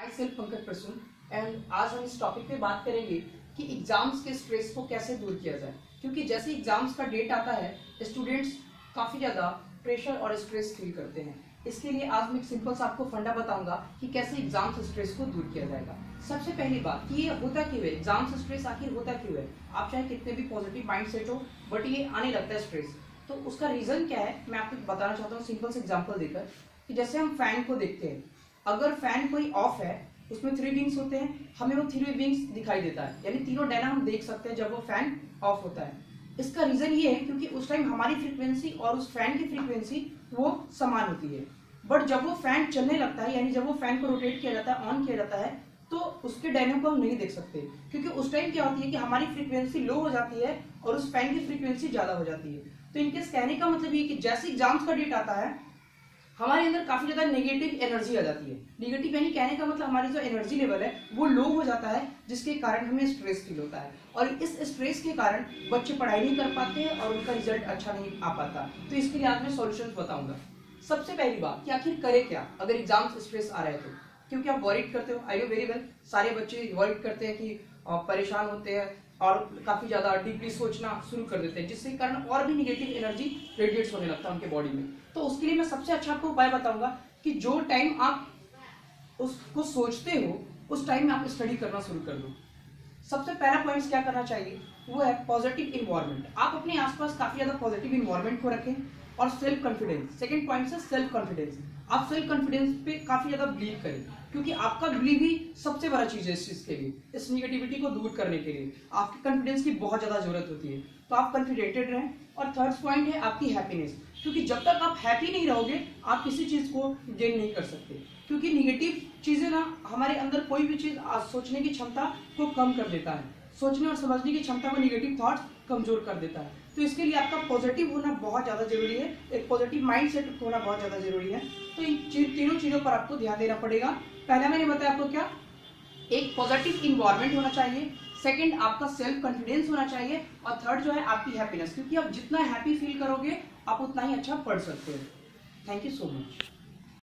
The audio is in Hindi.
My self Pankaj Prasoon and आज हम इस टॉपिक पे बात करेंगे कि एग्जाम्स के स्ट्रेस को कैसे दूर किया जाए। क्योंकि जैसे एग्जाम्स का डेट आता है स्टूडेंट्स काफ़ी ज़्यादा प्रेशर और स्ट्रेस फील करते हैं। इसके लिए आज मैं एक सिंपल सा आपको फंडा बताऊंगा कि कैसे एग्जाम्स स्ट्रेस को दूर किया जाएगा। सबसे पहली बात कि ये होता क्यों है, एग्जाम्स स्ट्रेस आखिर होता क्यों है। आप चाहे कितने भी पॉजिटिव माइंड सेट हो बट ये आने लगता है स्ट्रेस। तो उसका रीज़न क्या है मैं आपको बताना चाहता हूँ सिंपल से एग्जाम्पल देकर कि जैसे हम फैन को देखते हैं, अगर फैन कोई ऑफ है उसमें 3 विंग्स होते हैं, हमें वो 3 विंग्स दिखाई देता है, यानी तीनों डायना हम देख सकते हैं जब वो फैन ऑफ होता है। इसका रीजन ये है क्योंकि उस टाइम हमारी फ्रीक्वेंसी और उस फैन की फ्रीक्वेंसी वो समान होती है। बट जब वो फैन चलने लगता है, यानी जब वो फैन को रोटेट किया जाता है, ऑन किया जाता है, तो उसके डायनों को हम नहीं देख सकते क्योंकि उस टाइम क्या होती है कि हमारी फ्रीक्वेंसी लो हो जाती है और उस फैन की फ्रीक्वेंसी ज्यादा हो जाती है। तो इनके कहने का मतलब ये कि जैसे एग्जाम्स का डेट आता है हमारे अंदर काफी ज्यादा नेगेटिव एनर्जी आ जाती है। नेगेटिव यानी कहने का मतलब हमारी जो एनर्जी लेवल है वो लो हो जाता है, जिसके कारण हमें स्ट्रेस फील होता है और इस स्ट्रेस के कारण बच्चे पढ़ाई नहीं कर पाते हैं और उनका रिजल्ट अच्छा नहीं आ पाता। तो इसके लिए आज मैं सॉल्यूशंस बताऊंगा। सबसे पहली बात कि आखिर करें क्या अगर एग्जाम स्ट्रेस आ रहा है तो, क्योंकि आप वॉरिड करते हो, आई नो वेरी वेल, सारे बच्चे वॉरिड करते हैं कि परेशान होते हैं और काफी ज्यादा डीपली सोचना शुरू कर देते हैं, जिसके कारण और भी निगेटिव एनर्जी रेडिएट्स होने लगता है उनके बॉडी में। तो उसके लिए मैं सबसे अच्छा आपको उपाय बताऊंगा कि जो टाइम आप उसको सोचते हो उस टाइम में आप स्टडी करना शुरू कर दो। सबसे पहला पॉइंट क्या करना चाहिए वो है पॉजिटिव इन्वायरमेंट। आप अपने आसपास काफी ज्यादा पॉजिटिव इन्वायरमेंट को रखें और सेल्फ कॉन्फिडेंस। सेकंड पॉइंट है सेल्फ कॉन्फिडेंस। आप सेल्फ कॉन्फिडेंस पे काफी ज्यादा बिलीव करें क्योंकि आपका बिलीव ही सबसे बड़ा चीज है इस चीज के लिए, इस निगेटिविटी को दूर करने के लिए आपके कॉन्फिडेंस की बहुत ज्यादा जरूरत होती है। तो आप कॉन्फिडेंटेड रहें। और थर्ड पॉइंट है आपकी हैप्पीनेस, क्योंकि जब तक आप हैप्पी नहीं रहोगे आप किसी चीज को गेन नहीं कर सकते। क्योंकि निगेटिव चीजें ना हमारे अंदर कोई भी चीज सोचने की क्षमता को कम कर देता है, सोचने और समझने की क्षमता को निगेटिव थॉट्स कमजोर कर देता है। तो इसके लिए आपका पॉजिटिव होना बहुत ज्यादा जरूरी है, एक पॉजिटिव माइंड सेट होना बहुत ज्यादा जरूरी है। तो इन तीनों चीजों पर आपको ध्यान देना पड़ेगा। पहला मैंने बताया आपको क्या, एक पॉजिटिव इन्वायरमेंट होना चाहिए, सेकंड आपका सेल्फ कॉन्फिडेंस होना चाहिए और थर्ड जो है आपकी हैप्पीनेस, क्योंकि आप जितना हैप्पी फील करोगे आप उतना ही अच्छा पढ़ सकते हो। Thank you so much.